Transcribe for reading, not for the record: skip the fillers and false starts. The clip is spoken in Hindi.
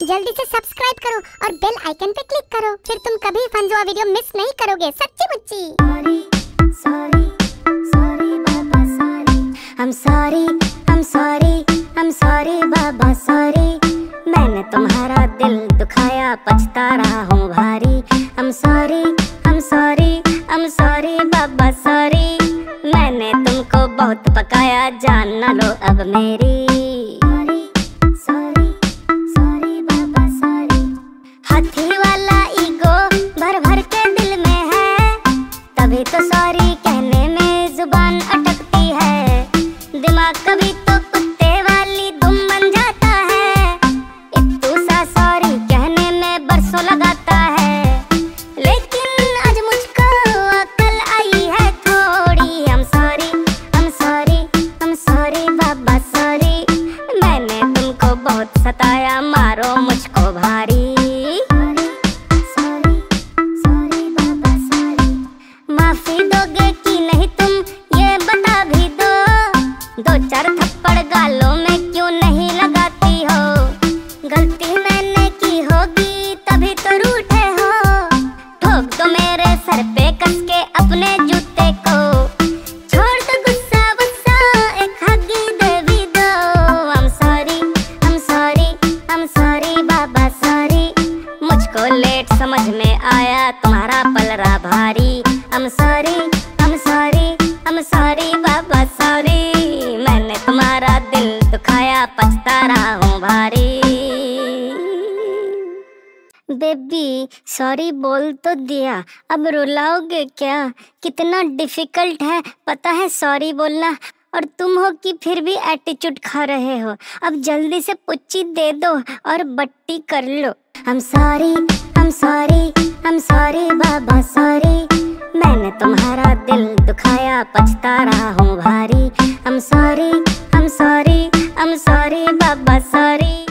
जल्दी से सब्सक्राइब करो और बेल आइकन पे क्लिक करो, फिर तुम कभी फंजुआ वीडियो मिस नहीं करोगे। सच्ची मुच्ची। I'm sorry बाबा सॉरी, मैंने तुम्हारा दिल दुखाया, पछता रहा हूँ भारी। I'm sorry बाबा सॉरी, मैंने तुमको बहुत पकाया, जान न लो अब मेरी। हाथी वाला ईगो भर भर के दिल में है, तभी तो सॉरी कहने में जुबान अटकती है। दिमाग कभी तो कुत्ते वाली दुम बन जाता है, इत्तू सा सॉरी कहने में बरसों लगाता है। लेकिन आज मुझको अकल आई है थोड़ी। I'm sorry बाबा सॉरी, मैंने तुमको बहुत सताया, मारो मुझको भारी। माफी दोगे कि नहीं तुम ये बता भी दो, दो चार थप्पड़ गालों में क्यों नहीं लगाती हो। गलती मैंने की होगी तभी तो रूठे हो, ठोक दो मेरे सर पे कस के अपने जूते को। छोड़ दो गुस्सा वुस्सा, एक हगी दे भी दो। I'm sorry बाबा सॉरी, मुझको लेट समझ में आया तुम्हारा पलरा भारी। I'm sorry बाबा सॉरी, मैंने तुम्हारा दिल दुखाया, पछता रहा हूँ भारी। बेबी सॉरी बोल तो दिया, अब रुलाओगे क्या? कितना डिफिकल्ट है पता है सॉरी बोलना, और तुम हो कि फिर भी एटीट्यूड खा रहे हो। अब जल्दी से पुच्ची दे दो और बट्टी कर लो। I'm sorry बाबा सॉरी, मैंने तुम्हारा दिल दुखाया, पछता रहा हूँ भारी। I'm sorry बाबा सॉरी।